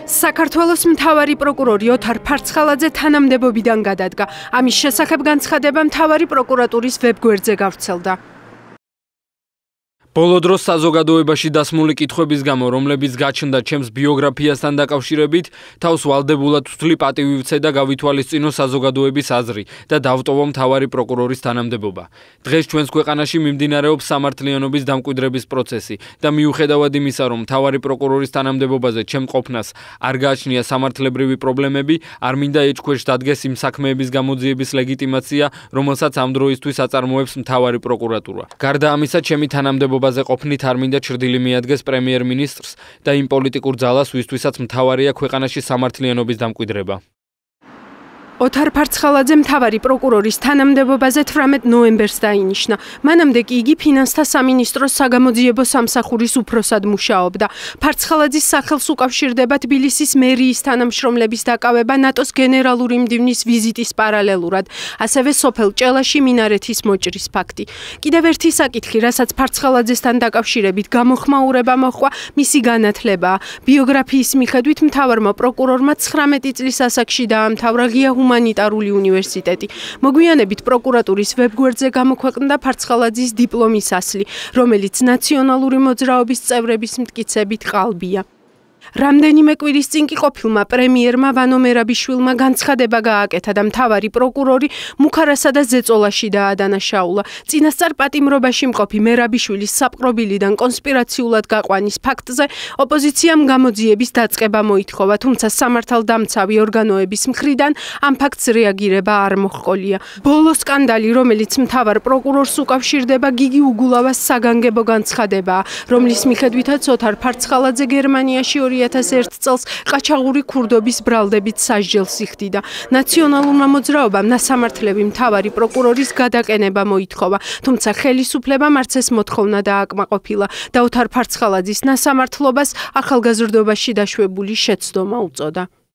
საქართველოს მთავარი პროკურორი ოთარ ფარცხალაძე თანამდებობიდან გადადგა. ამის შესახებ განცხადება მთავარი პროკურატურის ვებგვერდზე გავრცელდა. ბოლო დროს საზოგადოებაში დასმული კითხვების გამო, რომლებიც გაჩნდა ჩემს ბიოგრაფიასთან დაკავშირებით, თავს ვალდებულად ვთვლი პატივივცე და გავითვალისწინო საზოგადოების აზრი და დავტოვო მთავარი პროკურორის თანამდებობა. დღეს ჩვენს ქვეყანაში მიმდინარეობს სამართლიანობის დამკვიდრების პროცესი და მიუხედავად იმისა, რომ მთავარი პროკურორის თანამდებობაზე ჩემ ყოფნას არ გააჩნია სამართლებრივი პრობლემები, არ მინდა ეჭქვეშ დადგეს იმ საქმეების გამოძიების ლეგიტიმაცია, რომელსაც ამ დროისთვის აწარმოებს მთავარი პროკურატურა. გარდა ამისა, ჩემი თანამდებობა ყოფნით არ მინდა ჩრდილი მიადგეს პრემიერ-მინისტრს და იმ პოლიტიკურ ძალას, ვისთვისაც მთავარია ქვეყანაში სამართლიანობის დამკვიდრება. ოთარ ფარცხალაძე მთავარი პროკურორის თანამდებობაზე 18 ნოემბერს დაინიშნა. მანამდე კი იგი ფინანსთა სამინისტროს საგამოძიებო სამსახურის უფროსად მუშაობდა. ფარცხალაძის სახელს უკავშირდება თბილისის მერიის თანამშრომლების დაკავება ნატოს გენერალური მდივნის ვიზიტის პარალელურად, ასევე სოფელ ჭელაში მინარეთის მოჭრის ფაქტი. კიდევ ერთი საკითხი, რასაც ფარცხალაძესთან დაკავშირებით გამოხმაურება მოჰყვა, მისი განათლებაა. ბიოგრაფიის მიხედვით მთავარმა პროკურორმა 19 წლის ასაკში დაამთავრა ჰუმანიტარული უნივერსიტეტი. მოგვიანებით პროკურატურის ვებგვერდზე გამოქვეყნდა ფარცხალაძის დიპლომის ასლი, რომელიც ნაციონალური მოძრაობის წევრების მტკიცებით ყალბია. რამდენიმე კვირის წინ კი ყოფილმა პრემიერმა ვანო მერაბიშვილმა განცხადება გააკეთა და მთავარი პროკურორი მუქარასა და ზეწოლაში დაადანაშაულა. წინასწარ პატიმრობაში მყოფი მერაბიშვილის საპყრობილიდან კონსპირაციულად გაყვანის ფაქტზე ოპოზიციამ გამოძიების დაწყება მოითხოვა, თუმცა სამართალდამცავი ორგანოების მხრიდან ამ ფაქტს რეაგირება არ მოჰყოლია. ბოლო სკანდალი, რომელიც მთავარ პროკურორს უკავშირდება, გიგი უგულავას საგანგებო განცხადებაა, რომლის მიხედვითაც ოთარ ფარცხალაძე გერმანიაში 2001 წელს ყაჩაღური ქურდობის ბრალდებით სასჯელს იხდიდა. ნაციონალურმა მოძრაობამ ნასამართლები მთავარი პროკურორის გადაყენება მოითხოვა, თუმცა ხელისუფლებამ არც ეს მოთხოვნა დააკმაყოფილა და ოთარ ფარცხალაძის ნასამართლობას ახალგაზრდობაში დაშვებული შეცდომა უწოდა.